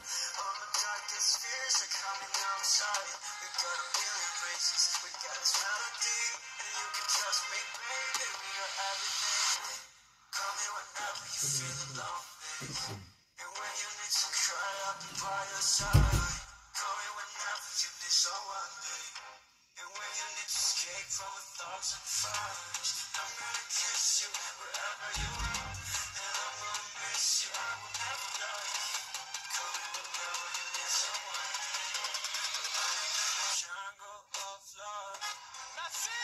All the darkest fears are coming outside. We got a million races, we got this melody, and you can trust me, baby, we are everything. Call me whenever you feel alone, baby. And when you need to cry, I'll be by your side. Call me whenever you need someone, baby. And when you need to escape from 1,000 fires, I'm gonna kiss you wherever you are. And I'm gonna miss you, I will never love you. Call me whenever you need someone. I'm in the jungle of love. Merci!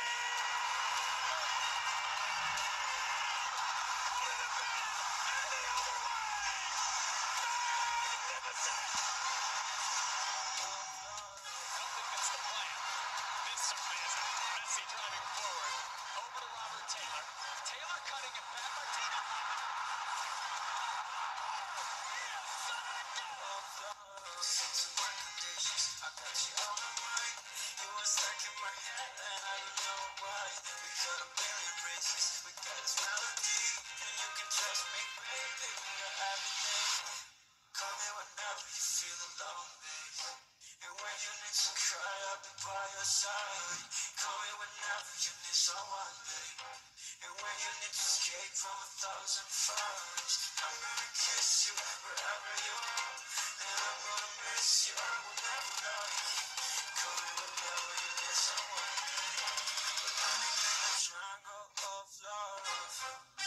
Call me whenever you need someone, babe. And when you need to escape from 1,000 fires, I'm gonna kiss you wherever you are. And I'm gonna miss you, I will never love you. Call me whenever you need someone, babe. But I'm in the jungle of love.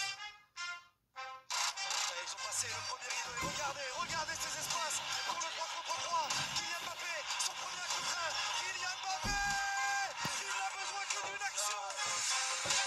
Ils ont passé le premier rideau et regardez ces espaces pour le 3 contre 3. Kylian Mbappé, son premier coup de frein. Kylian Mbappé, il n'a besoin que d'une action.